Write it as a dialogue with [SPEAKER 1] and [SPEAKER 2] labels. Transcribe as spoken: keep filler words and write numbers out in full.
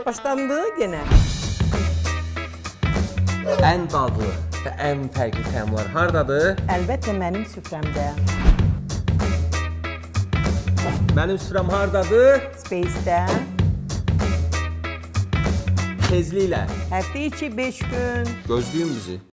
[SPEAKER 1] Başlandı yenə.
[SPEAKER 2] Ən dadlı və ən fərqli təamlar hardadır?
[SPEAKER 1] Əlbəttə mənim süfrəmdə.
[SPEAKER 2] Mənim süfrəm hardadır?
[SPEAKER 1] Space-də.
[SPEAKER 2] Tezliklə.
[SPEAKER 1] Həftə içi beş gün.
[SPEAKER 2] Gözləyin bizi.